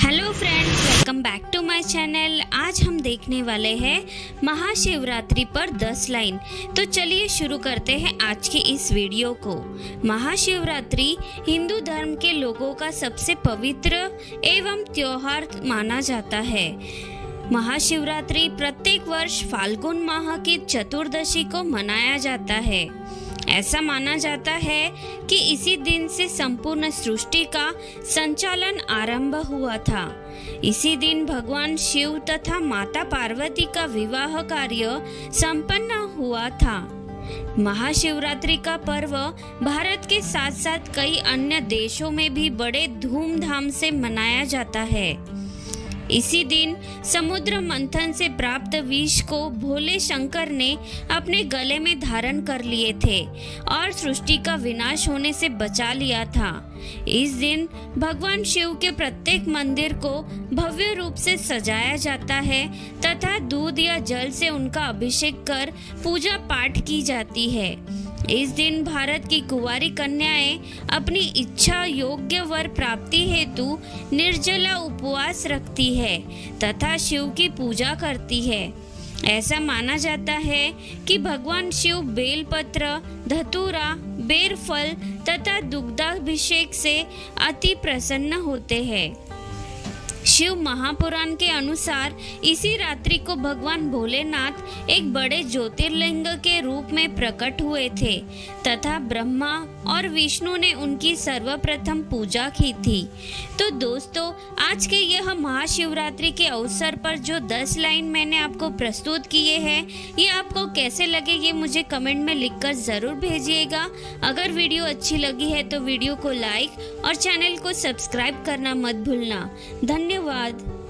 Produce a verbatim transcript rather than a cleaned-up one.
Hello friends, welcome back to my channel. आज हम देखने वाले हैं महाशिवरात्रि पर दस लाइन। तो चलिए शुरू करते हैं आज की इस वीडियो को। महाशिवरात्रि हिंदू धर्म के लोगों का सबसे पवित्र एवं त्योहार माना जाता है। महाशिवरात्रि प्रत्येक वर्ष फाल्गुन माह की चतुर्दशी को मनाया जाता है। ऐसा माना जाता है कि इसी दिन से संपूर्ण सृष्टि का संचालन आरंभ हुआ था। इसी दिन भगवान शिव तथा माता पार्वती का विवाह कार्य संपन्न हुआ था। महाशिवरात्रि का पर्व भारत के साथ साथ कई अन्य देशों में भी बड़े धूमधाम से मनाया जाता है। इसी दिन समुद्र मंथन से प्राप्त विष को भोले शंकर ने अपने गले में धारण कर लिए थे और सृष्टि का विनाश होने से बचा लिया था। इस दिन भगवान शिव के प्रत्येक मंदिर को भव्य रूप से सजाया जाता है तथा दूध या जल से उनका अभिषेक कर पूजा पाठ की जाती है। इस दिन भारत की कुंवारी कन्याएं अपनी इच्छा योग्य वर प्राप्ति हेतु निर्जला उपवास रखती है तथा शिव की पूजा करती है। ऐसा माना जाता है कि भगवान शिव बेलपत्र, धतूरा, बेर फल तथा दुग्धाभिषेक से अति प्रसन्न होते हैं। शिव महापुराण के अनुसार इसी रात्रि को भगवान भोलेनाथ एक बड़े ज्योतिर्लिंग के रूप में प्रकट हुए थे तथा ब्रह्मा और विष्णु ने उनकी सर्वप्रथम पूजा की थी। तो दोस्तों, आज के यह महाशिवरात्रि के अवसर पर जो दस लाइन मैंने आपको प्रस्तुत किए हैं, ये आपको कैसे लगे ये मुझे कमेंट में लिखकर ज़रूर भेजिएगा। अगर वीडियो अच्छी लगी है तो वीडियो को लाइक और चैनल को सब्सक्राइब करना मत भूलना। धन्यवाद।